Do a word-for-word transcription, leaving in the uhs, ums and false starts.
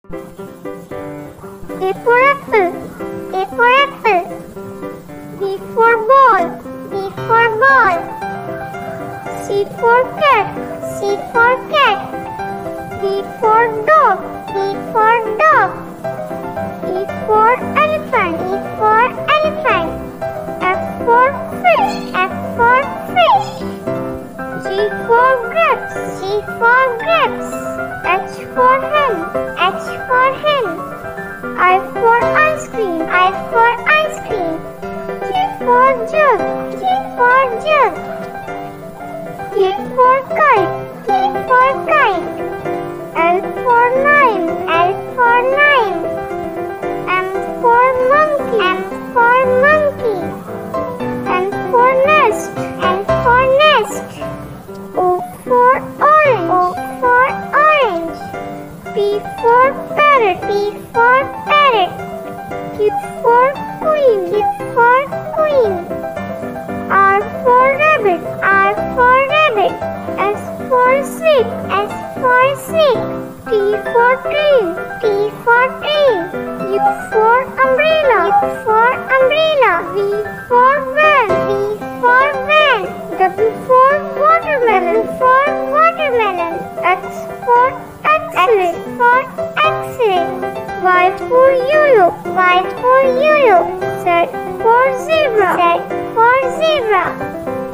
A for apple, A for apple. B for ball, B for ball. C for cat, C for cat. D for dog, D for dog. E for elephant, E for elephant. F for fish, F for fish. G for grapes, G for grapes. H for hen, H for hen. I for ice cream, I for ice cream. J for jug, J for jug. K for kite, K for kite. L for lion, L for lion. M for monkey, M for monkey. N for nest, N for nest. O for orange, O for orange. P for parrot, P for parrot. Q for queen, Q for queen. R for rabbit, R for rabbit. S for snake, S for snake. T for train, T for train. U for umbrella, U for umbrella. V for van, V for van. W for watermelon, for watermelon. X for X-ray, for X-ray. Y for yo-yo, Y for yo-yo. Z for zebra, Z for zebra.